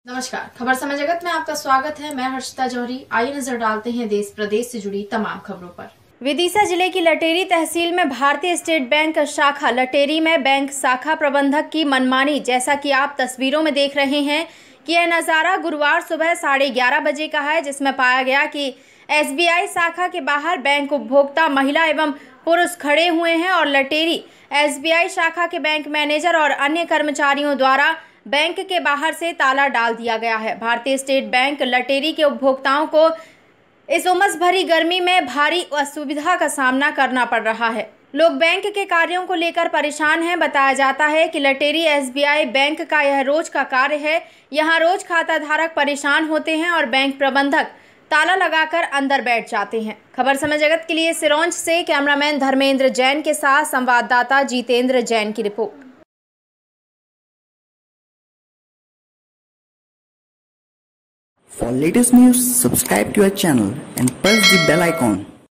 नमस्कार, खबर समय जगत में आपका स्वागत है। मैं हर्षिता जौहरी। आइए नजर डालते हैं देश प्रदेश से जुड़ी तमाम खबरों पर। विदिशा जिले की लटेरी तहसील में भारतीय स्टेट बैंक शाखा लटेरी में बैंक शाखा प्रबंधक की मनमानी, जैसा कि आप तस्वीरों में देख रहे हैं कि यह नज़ारा गुरुवार सुबह 11:30 बजे का है, जिसमें पाया गया कि SBI शाखा के बाहर बैंक उपभोक्ता महिला एवं पुरुष खड़े हुए हैं और लटेरी SBI शाखा के बैंक मैनेजर और अन्य कर्मचारियों द्वारा बैंक के बाहर से ताला डाल दिया गया है। भारतीय स्टेट बैंक लटेरी के उपभोक्ताओं को इस उमस भरी गर्मी में भारी असुविधा का सामना करना पड़ रहा है। लोग बैंक के कार्यों को लेकर परेशान हैं। बताया जाता है कि लटेरी SBI बैंक का यह रोज का कार्य है। यहाँ रोज खाता धारक परेशान होते हैं और बैंक प्रबंधक ताला लगाकर अंदर बैठ जाते हैं। खबर समय जगत के लिए सिरोंज से कैमरामैन धर्मेंद्र जैन के साथ संवाददाता जितेंद्र जैन की report. For latest news, subscribe to our channel and press the bell icon.